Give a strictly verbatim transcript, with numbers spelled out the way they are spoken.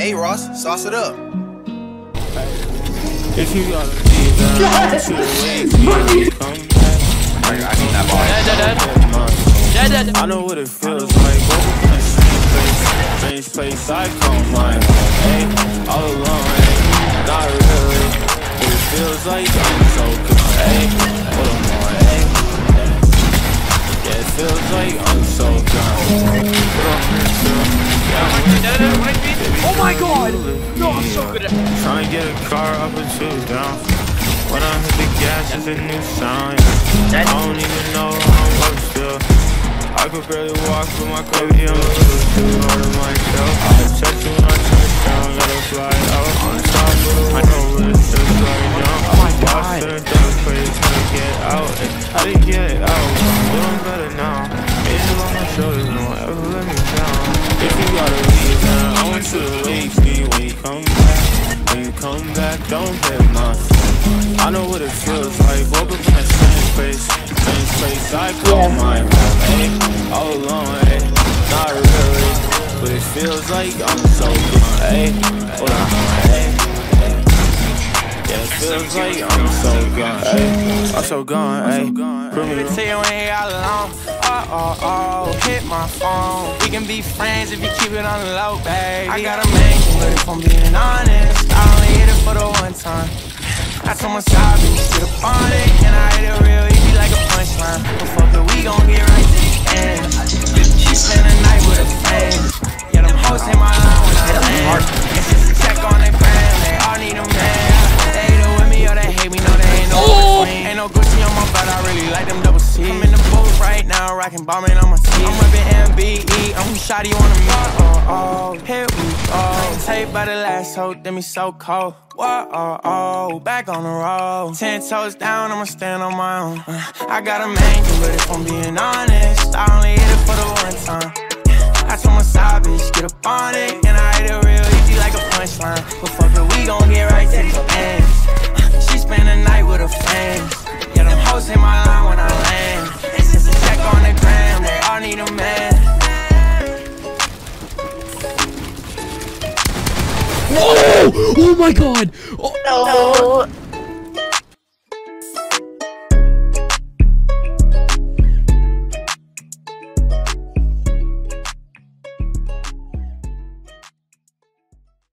Hey Ross, sauce it up. If you gotta leave, then I want you to wait for you to come back. I need that bar. Dead, dead, dead. I know what it feels like. Go to the same place, strange place I call mine. Hey, all alone, hey, not really. But it feels like I'm so good. Hey, hold on, more, hey, yeah, it feels like I'm so gone. Put on this, Oh my god! No, I'm so good at it. Trying to get a car up and two down. When I hit the gas, it's a new sound. I don't even know how I'm up still. I could barely walk with my baby, I'm a little too hard on myself. I text you when I touch down, gotta fly out on top of the I know what it's just like now. Oh my god. I should've done a place how to get out. How to get it out, I'm doing better now. Angel on my shoulders, don't ever let me down. If you gotta leave, then I want you to wait for me when you come back. When you come back, don't hit my phone. I know what it feels like. Woke up in that strange place, strange place I call my home. Hey, all alone, hey, not really, but it feels like I'm so gone. Hey, hold on, hey, hey. Yeah, it feels like I'm so gone. Hey, I'm so gone. Hey, prove me to tell you when you all alone. Oh, oh, oh, hit my phone. We can be friends if you keep it on the low, baby. I got a man, but if I'm being honest, I only hit it for the one time. I told my side bitch, get up on it, and I hit it real easy like a punchline. But fuck it, we gon' get right to the end. She spend the night with her friends. Yeah, them hoes in my line when I land. It's just a check on their brand, they all need a man. They either with me or they hate me, no, they ain't no between. Ain't no Gucci on my belt, I really like them double C. I'm in the booth right now, rockin' bombing on my teeth. I'm whipping M B E, I'm shawty on the mud. Oh, oh, here we go. Tape by the last hoe, then me so cold. Whoa, oh, oh, back on the road. Ten toes down, I'ma stand on my own. uh, I got a man, but if I'm being honest, I only hit it for the one time. I told my side bitch, get up on it, and I hit it real easy like a punchline. But fuck it, we gon' get right to the end. uh, She spend the night with her friends. Yeah, them hoes in my line when I land. It's just a check on the gram, they all need a man. Oh! Oh my god! Oh. No.